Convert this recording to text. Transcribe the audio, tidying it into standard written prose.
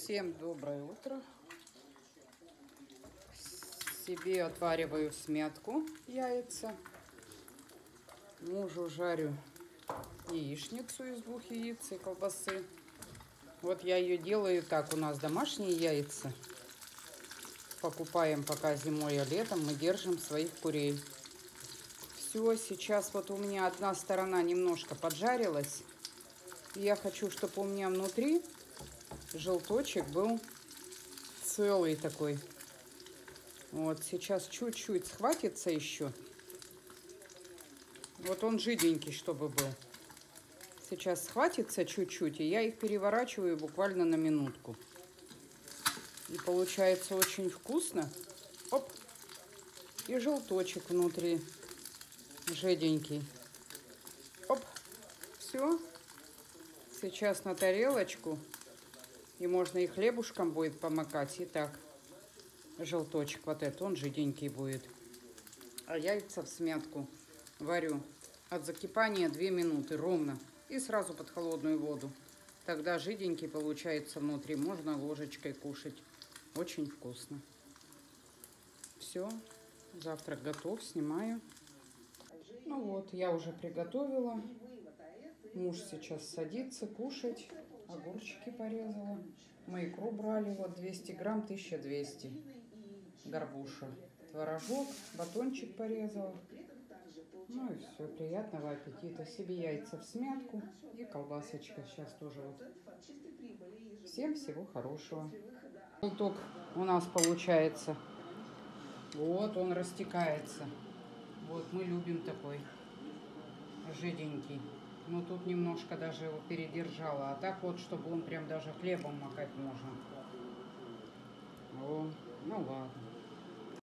Всем доброе утро. Себе отвариваю всмятку яйца. Мужу жарю яичницу из 2 яиц и колбасы. Вот я ее делаю так. У нас домашние яйца. Покупаем пока зимой, а летом мы держим своих курей. Все, сейчас вот у меня одна сторона немножко поджарилась. И я хочу, чтобы у меня внутри желточек был целый такой. Вот сейчас чуть-чуть схватится еще. Вот он жиденький, чтобы был. Сейчас схватится чуть-чуть, и я их переворачиваю буквально на минутку. И получается очень вкусно. Оп! И желточек внутри жиденький. Оп! Все. Сейчас на тарелочку. И можно и хлебушком будет помакать. И так. Желточек вот этот, он жиденький будет. А яйца в смятку варю от закипания 2 минуты ровно. И сразу под холодную воду. Тогда жиденький получается внутри. Можно ложечкой кушать. Очень вкусно. Все. Завтрак готов. Снимаю. Ну вот, я уже приготовила. Муж сейчас садится кушать. Огурчики порезала. Мы икру брали. Вот 200 грамм, 1200. Горбуша. Творожок. Батончик порезала. Ну и все. Приятного аппетита. Себе яйца в смятку. И колбасочка. Сейчас тоже вот. Всем всего хорошего. Желток у нас получается. Вот он растекается. Вот мы любим такой жиденький. Но тут немножко даже его передержала. А так вот, чтобы он прям даже хлебом макать можно. О, ну ладно.